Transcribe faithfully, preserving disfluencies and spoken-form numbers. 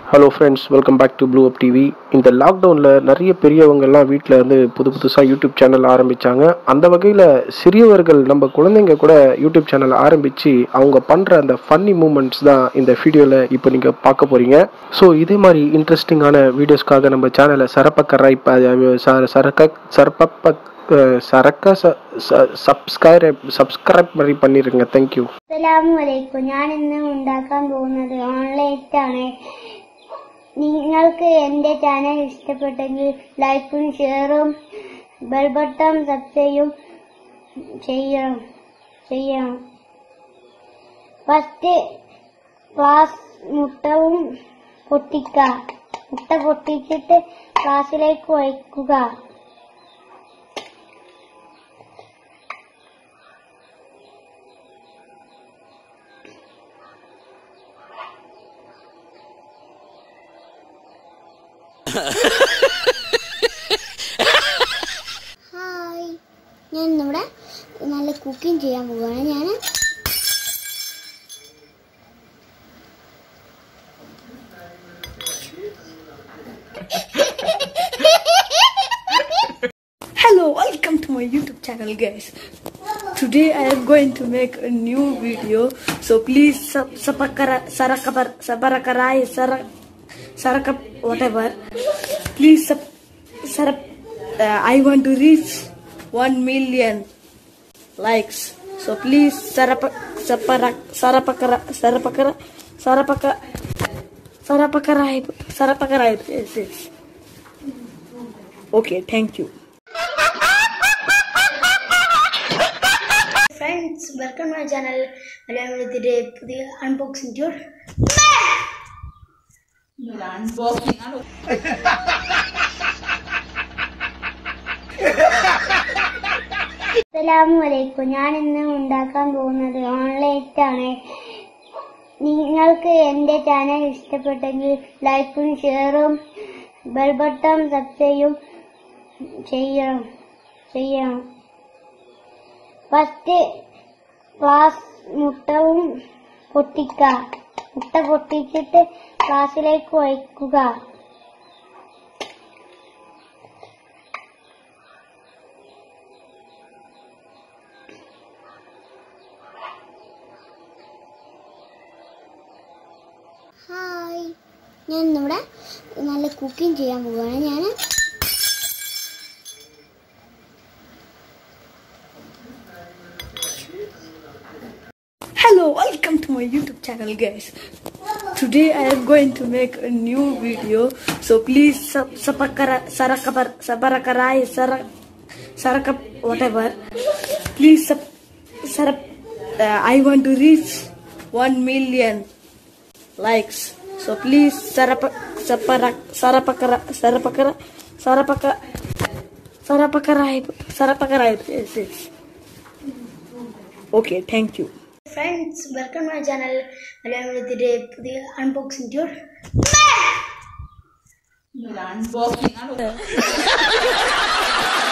Hello friends, welcome back to blue up TV. இந்த லாக்டவுனில் நிறைய பெரியவங்கெல்லாம் வீட்டில் வந்து புது புதுசாக யூடியூப் சேனல் ஆரம்பித்தாங்க. அந்த வகையில் சிறியவர்கள் நம்ம குழந்தைங்க கூட யூடியூப் சேனல் ஆரம்பித்து அவங்க பண்ணுற அந்த ஃபன்னி மூமெண்ட்ஸ் தான் இந்த வீடியோவில் இப்போ நீங்கள் பார்க்க போகிறீங்க. ஸோ இதே மாதிரி இன்ட்ரெஸ்டிங்கான வீடியோஸ்க்காக நம்ம சேனலை சரப்பக்கரை சரக்க சரப்ப സരക്ക സബ്സ്ക്രൈബ് സബ്സ്ക്രൈബ് വഴി പണിരുங்க. Thank you. അസ്സലാമു അലൈക്കും. ഞാൻ ഇന്ന് ഉണ്ടാക്കാൻ പോകുന്നത് ഓൺലൈറ്റ് ആണ്. നിങ്ങൾക്ക് എൻ്റെ ചാനൽ ഇഷ്ടപ്പെട്ടെങ്കിൽ ലൈക്കും ഷെയറും ബെൽ ബട്ടൺ സബ്സ്ക്രൈബും ചെയ്യണം ചെയ്യണം ഫസ്റ്റ് ക്ലാസ് മുട്ടവും പൊട്ടിക്കുക. മുട്ട പൊട്ടിച്ചിട്ട് ക്ലാസ്സിലേക്ക് വയ്ക്കുക. ഹായ്, ഞാൻ ഇന്നിവിടെ നല്ല കുക്കിംഗ് ചെയ്യാൻ പോവുകയാണ്. ഞാൻ Hello, welcome to my YouTube channel, guys. Today I am going to make a new video, so please sub sabakara sarakabar sabarakarai sarak sarakap whatever. Please sub sarap. Uh, I want to reach one million likes, so please sarap saparak sarapakara sarapakara sarapaka sarapakarai sarapakarai. Yes, yes. Okay, thank you. Friends, welcome to my channel. Along with today the unboxing tour. Unboxing. അസ്സലാമു അലൈക്കും. ഞാൻ ഇന്ന് ഉണ്ടാക്കാൻ പോകുന്നത് ഓൺലൈറ്റ് ആണ്. നിങ്ങൾക്ക് എൻ്റെ channel ഇഷ്ടപ്പെട്ടെങ്കിൽ ലൈക്കും ഷെയറും ബെൽ ബട്ടൺ സബ്സ്ക്രൈബും ചെയ്യണം ചെയ്യണം ഫസ്റ്റ് ക്ലാസ് മുട്ടവും പൊട്ടിക്കുക. മുട്ട പൊട്ടിച്ചിട്ട് ക്ലാസ്സിലേക്ക് വയ്ക്കുക. ഹായ്, ഞാൻ ഇന്നിവിടെ നല്ല കുക്കിംഗ് ചെയ്യാൻ പോവുകയാണ്. ഞാൻ Hello, welcome to my YouTube channel, guys. Today I am going to make a new video, so please sub sabakara sarakabar sabarakarai sarak sarakap whatever. Please sub sarap. Uh, I want to reach one million likes, so please sarap saparak sarapakara sarapakara sarapaka sarapakarai sarapakarai. Yes, yes. Okay, thank you. Friends, welcome to my channel. Along with today the unboxing tour. Unboxing.